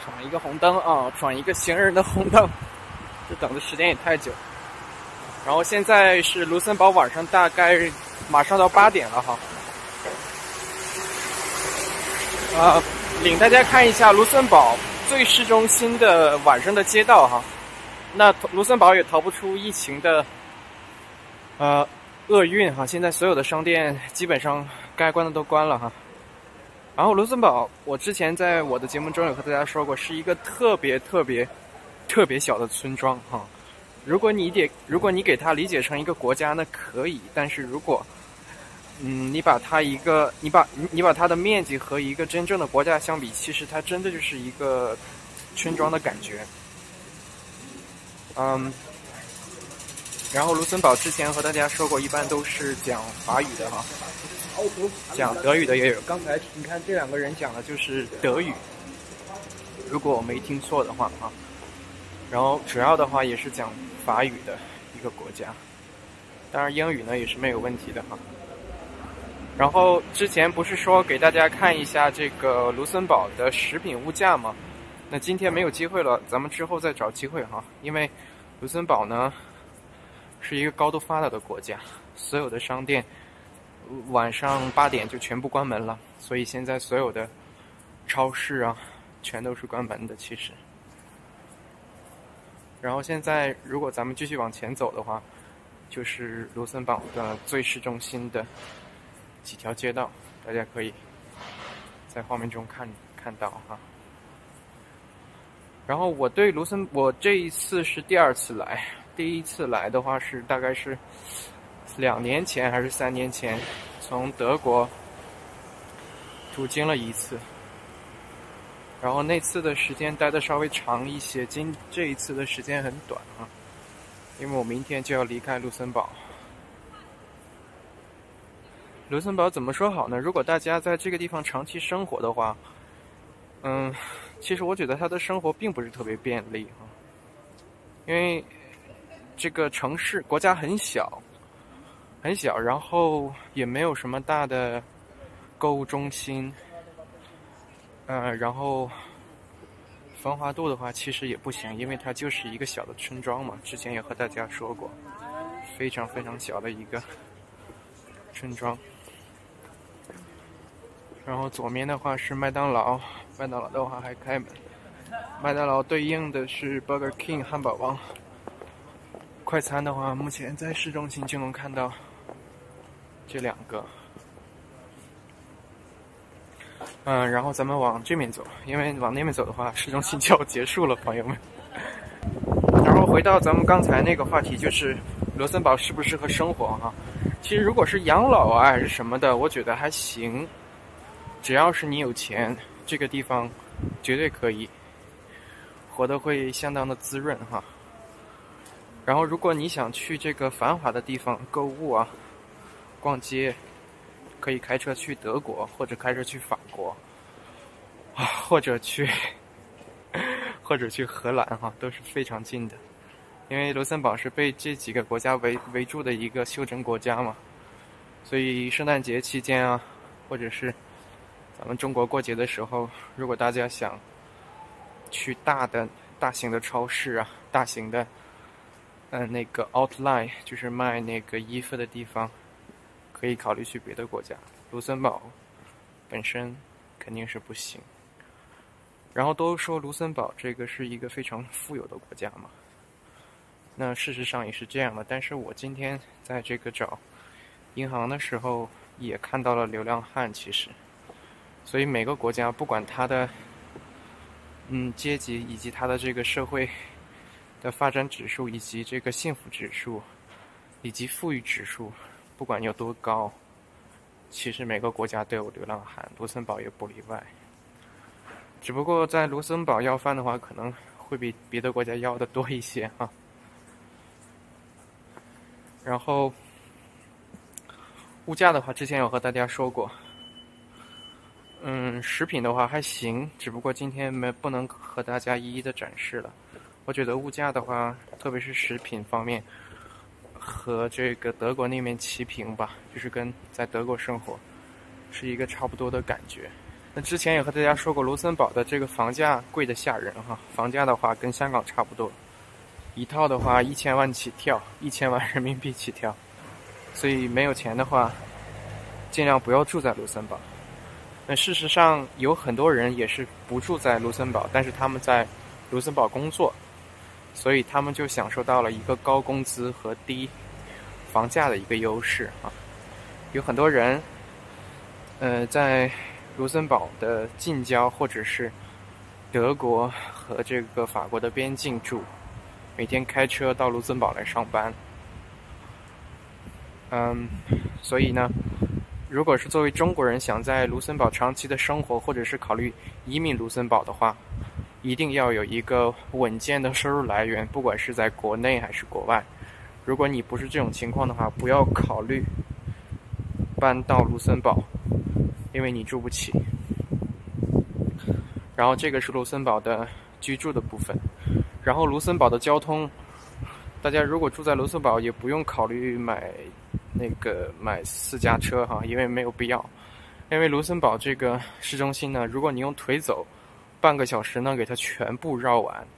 闯一个红灯啊，闯一个行人的红灯，这等的时间也太久。然后现在是卢森堡晚上大概马上到8点了哈。领大家看一下卢森堡最市中心的晚上的街道哈。那卢森堡也逃不出疫情的厄运哈，现在所有的商店基本上该关的都关了哈。然后卢森堡，我之前在我的节目中有和大家说过，是一个特别小的村庄哈。如果你给它理解成一个国家，那可以，但是如果你把它的面积和一个真正的国家相比，其实它真的就是一个村庄的感觉。然后卢森堡之前和大家说过，一般都是讲法语的哈，讲德语的也有。刚才你看这两个人讲的就是德语，如果我没听错的话啊。然后主要的话也是讲法语的一个国家，当然英语呢也是没有问题的哈。然后之前不是说给大家看一下这个卢森堡的食品物价吗？那今天没有机会了，咱们之后再找机会哈。因为卢森堡呢是一个高度发达的国家，所有的商店晚上8点就全部关门了，所以现在所有的超市啊全都是关门的其实。然后现在如果咱们继续往前走的话，就是卢森堡的最市中心的几条街道，大家可以在画面中看到哈。然后我这一次是第2次来，第一次来的话是大概是2年前还是3年前，从德国途经了一次。然后那次的时间待得稍微长一些，这一次的时间很短啊，因为我明天就要离开卢森堡。卢森堡怎么说好呢？如果大家在这个地方长期生活的话，其实我觉得他的生活并不是特别便利啊，因为这个国家很小，然后也没有什么大的购物中心，然后繁华度的话其实也不行，因为它就是一个小的村庄嘛，之前也和大家说过，非常小的一个村庄。然后左面的话是麦当劳，麦当劳的话还开门，麦当劳对应的是 Burger King 汉堡王。快餐的话目前在市中心就能看到这2个。然后咱们往这边走，因为往那边走的话市中心就要结束了朋友们。然后回到咱们刚才那个话题，就是卢森堡适不适合生活哈。其实如果是养老啊还是什么的，我觉得还行，只要是你有钱，这个地方绝对可以活得会相当的滋润哈。然后如果你想去这个繁华的地方购物啊逛街，可以开车去德国，或者开车去法国或者去荷兰哈，都是非常近的。因为卢森堡是被这几个国家围住的一个休整国家嘛，所以圣诞节期间啊，或者是咱们中国过节的时候，如果大家想去大型的超市啊，大型的那个 outlet 就是卖那个衣服的地方，可以考虑去别的国家。卢森堡本身肯定是不行。然后都说卢森堡这个是一个非常富有的国家嘛，那事实上也是这样的。但是我今天在这个找银行的时候也看到了流浪汉，其实，所以每个国家不管它的阶级以及它的这个社会的发展指数，以及这个幸福指数，以及富裕指数，不管有多高，其实每个国家都有流浪汉，卢森堡也不例外。只不过在卢森堡要饭的话，可能会比别的国家要的多一些啊。然后物价的话，之前有和大家说过，食品的话还行，只不过今天不能和大家一一的展示了。我觉得物价的话，特别是食品方面，和这个德国那边齐平吧，就是跟在德国生活是一个差不多的感觉。 那之前也和大家说过，卢森堡的这个房价贵得吓人哈，房价的话跟香港差不多，一套的话1000万起跳，1000万人民币起跳，所以没有钱的话，尽量不要住在卢森堡。那事实上有很多人也是不住在卢森堡，但是他们在卢森堡工作，所以他们就享受到了一个高工资和低房价的一个优势啊。有很多人在卢森堡的近郊或者是德国和这个法国的边境住，每天开车到卢森堡来上班。所以呢，如果是作为中国人想在卢森堡长期的生活，或者是考虑移民卢森堡的话，一定要有一个稳健的收入来源，不管是在国内还是国外。如果你不是这种情况的话，不要考虑搬到卢森堡，因为你住不起。然后这个是卢森堡的居住的部分。然后卢森堡的交通，大家如果住在卢森堡也不用考虑买私家车哈，因为没有必要。因为卢森堡这个市中心呢，如果你用腿走半个小时呢，给它全部绕完。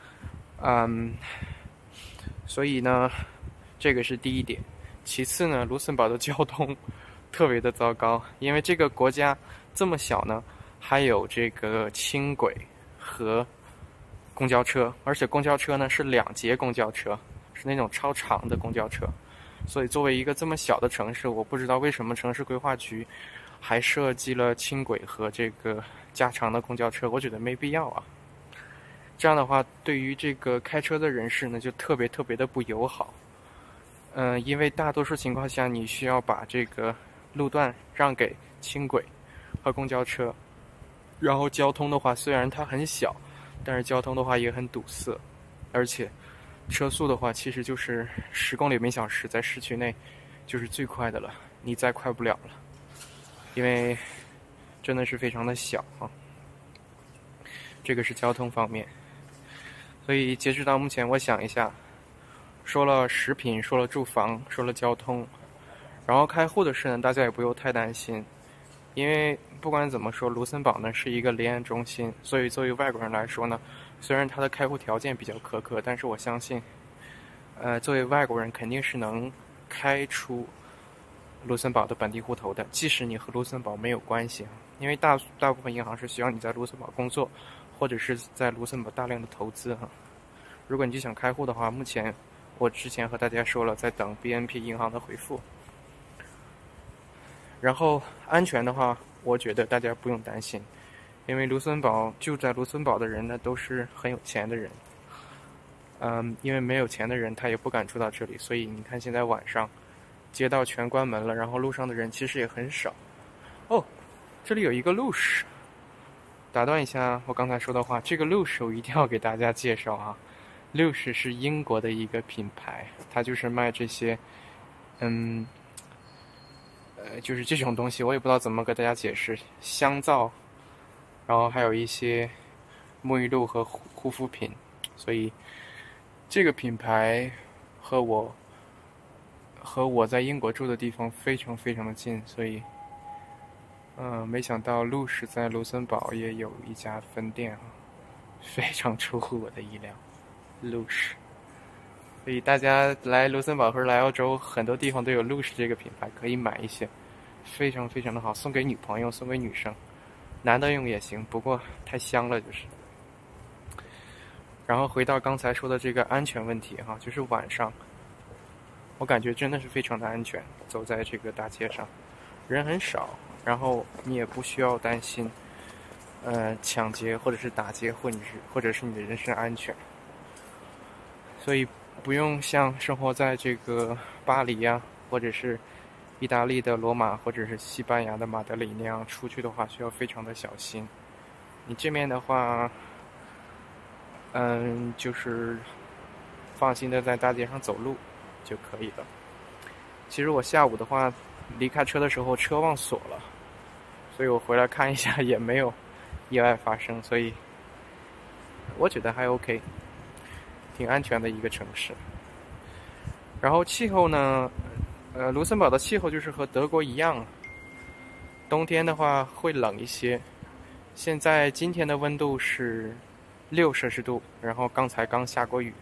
所以呢，这个是第一点。其次呢，卢森堡的交通特别的糟糕，因为这个国家这么小呢，还有这个轻轨和公交车，而且公交车呢是2节公交车，是那种超长的公交车。所以作为一个这么小的城市，我不知道为什么城市规划局还设计了轻轨和这个加长的公交车，我觉得没必要啊。这样的话，对于这个开车的人士呢，就特别的不友好。因为大多数情况下，你需要把这个路段让给轻轨和公交车，然后交通的话，虽然它很小，但是交通的话也很堵塞，而且车速的话，其实就是10公里每小时，在市区内就是最快的了，你再快不了了，因为真的是非常的小啊。这个是交通方面。所以截止到目前，我想一下，说了食品，说了住房，说了交通，然后开户的事呢，大家也不用太担心，因为不管怎么说，卢森堡呢是一个离岸中心，所以作为外国人来说呢，虽然他的开户条件比较苛刻，但是我相信，作为外国人肯定是能开出卢森堡的本地户头的，即使你和卢森堡没有关系，因为大部分银行是需要你在卢森堡工作，或者是在卢森堡大量的投资哈。如果你就想开户的话，目前我之前和大家说了，在等 BNP 银行的回复。然后安全的话，我觉得大家不用担心，因为住在卢森堡的人呢都是很有钱的人。因为没有钱的人他也不敢住到这里，所以你看现在晚上街道全关门了，然后路上的人其实也很少。哦，这里有一个路士，打断一下我刚才说的话，这个路士我一定要给大家介绍啊。路士是英国的一个品牌，它就是卖这些就是这种东西，我也不知道怎么给大家解释，香皂，然后还有一些沐浴露和护肤品。所以这个品牌和我在英国住的地方非常的近，所以没想到路士在卢森堡也有一家分店啊，非常出乎我的意料。路士，所以大家来卢森堡或者来澳洲，很多地方都有路士这个品牌，可以买一些，非常的好，送给女朋友，送给女生，男的用也行，不过太香了就是。然后回到刚才说的这个安全问题哈，就是晚上，我感觉真的是非常的安全，走在这个大街上，人很少，然后你也不需要担心，抢劫或者是打劫，或者是你的人身安全。所以不用像生活在这个巴黎呀，或者是意大利的罗马，或者是西班牙的马德里那样出去的话，需要非常的小心。你这面的话，就是放心的在大街上走路就可以了。其实我下午的话，离开车的时候车忘锁了，所以我回来看一下也没有意外发生，所以我觉得还 OK。挺安全的一个城市。然后气候呢，卢森堡的气候就是和德国一样，冬天的话会冷一些， 现在今天的温度是6摄氏度，然后刚才刚下过雨。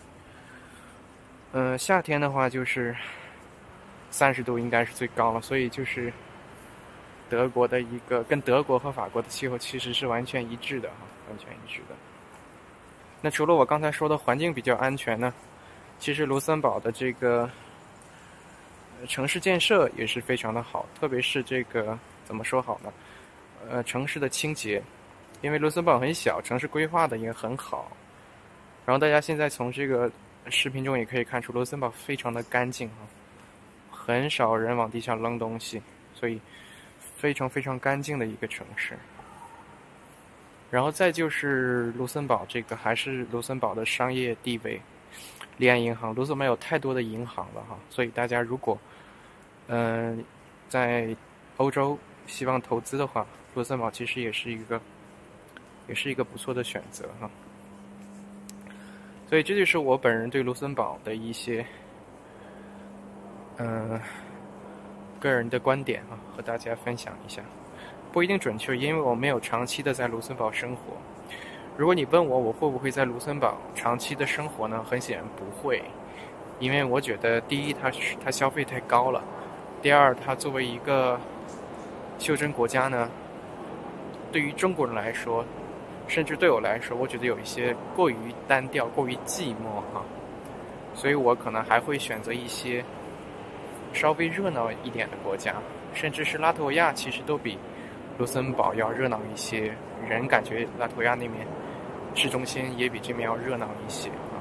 夏天的话就是30度应该是最高了，所以就是德国的一个跟德国和法国的气候其实是完全一致的哈，完全一致的。那除了我刚才说的环境比较安全呢，其实卢森堡的这个城市建设也是非常的好，特别是这个怎么说好呢？城市的清洁，因为卢森堡很小，城市规划的也很好。然后大家现在从这个视频中也可以看出，卢森堡非常的干净啊，很少人往地下扔东西，所以非常非常干净的一个城市。然后再就是卢森堡这个还是卢森堡的商业地位，离岸银行，卢森堡有太多的银行了哈，所以大家如果在欧洲希望投资的话，卢森堡其实也是一个不错的选择哈。所以这就是我本人对卢森堡的一些个人的观点啊，和大家分享一下，不一定准确，因为我没有长期的在卢森堡生活。如果你问我会不会在卢森堡长期的生活呢？很显然不会，因为我觉得第一，它消费太高了；第二，它作为一个袖珍国家呢，对于中国人来说，甚至对我来说，我觉得有一些过于单调、过于寂寞哈，所以我可能还会选择一些稍微热闹一点的国家，甚至是拉脱维亚，其实都比卢森堡要热闹一些。人感觉拉脱维亚那边市中心也比这边要热闹一些啊。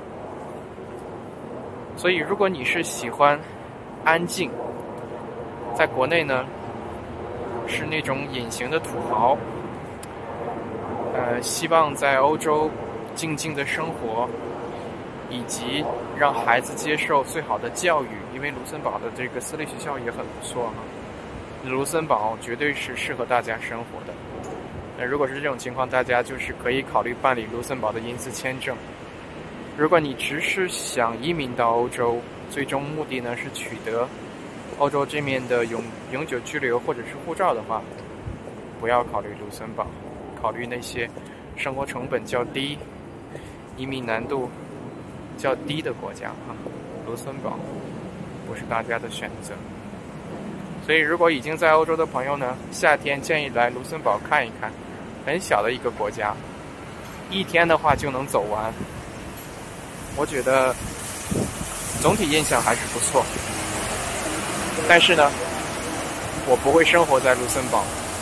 所以如果你是喜欢安静，在国内呢是那种隐形的土豪，希望在欧洲静静的生活，以及让孩子接受最好的教育，因为卢森堡的这个私立学校也很不错哈。卢森堡绝对是适合大家生活的。如果是这种情况，大家就是可以考虑办理卢森堡的因斯签证。如果你只是想移民到欧洲，最终目的呢是取得欧洲这面的永久居留或者是护照的话，不要考虑卢森堡，考虑那些生活成本较低、移民难度较低的国家啊。卢森堡不是大家的选择。所以如果已经在欧洲的朋友呢，夏天建议来卢森堡看一看，很小的一个国家，1天的话就能走完。我觉得总体印象还是不错，但是呢，我不会生活在卢森堡。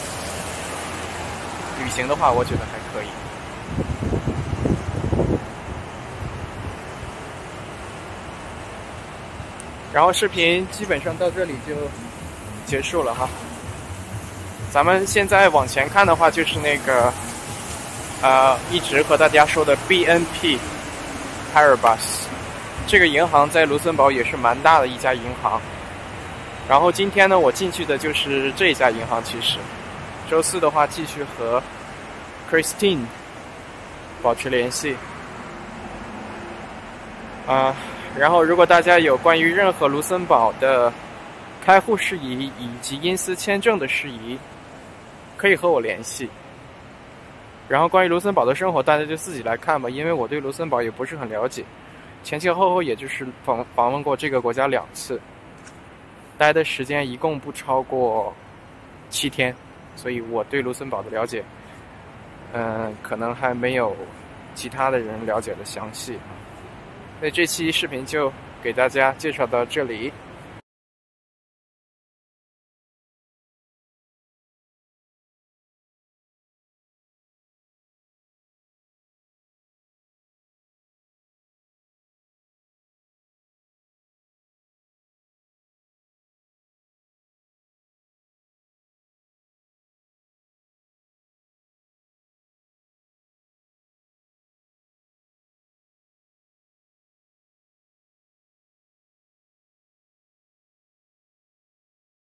旅行的话，我觉得还可以。然后视频基本上到这里就结束了哈。咱们现在往前看的话，就是那个一直和大家说的 BNP Paribas 这个银行在卢森堡也是蛮大的一家银行。然后今天呢，我进去的就是这家银行。其实周四的话，继续和 Christine 保持联系。然后如果大家有关于任何卢森堡的开户事宜以及因斯签证的事宜，可以和我联系。然后关于卢森堡的生活，大家就自己来看吧，因为我对卢森堡也不是很了解，前前后后也就是访问过这个国家2次，待的时间一共不超过7天，所以我对卢森堡的了解，可能还没有其他的人了解的详细。所以这期视频就给大家介绍到这里。